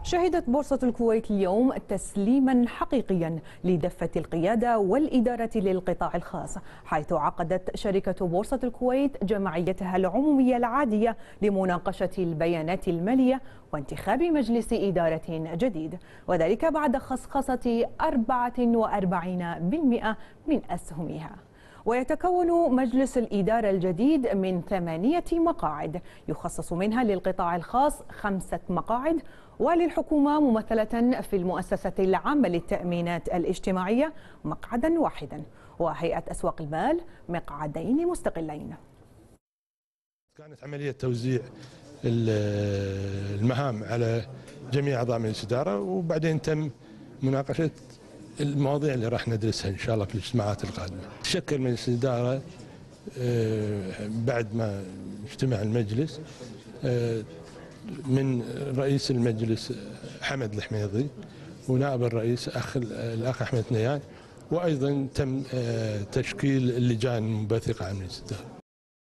شهدت بورصة الكويت اليوم تسليما حقيقيا لدفة القيادة والإدارة للقطاع الخاص، حيث عقدت شركة بورصة الكويت جمعيتها العمومية العادية لمناقشة البيانات المالية وانتخاب مجلس إدارة جديد، وذلك بعد خصخصة 44% من أسهمها. ويتكون مجلس الإدارة الجديد من 8 مقاعد، يخصص منها للقطاع الخاص 5 مقاعد، وللحكومة ممثلة في المؤسسة العامة للتأمينات الاجتماعية مقعدا واحدا، وهيئة أسواق المال مقعدين مستقلين. كانت عملية توزيع المهام على جميع أعضاء مجلس الإدارة، وبعدين تم مناقشة المواضيع اللي راح ندرسها إن شاء الله في الاجتماعات القادمة. تشكل مجلس الإدارة بعد ما اجتمع المجلس من رئيس المجلس حمد الحميضي، ونائب الرئيس الأخ أحمد نيان، وأيضا تم تشكيل اللجان المنبثقة عن مجلس الإدارة.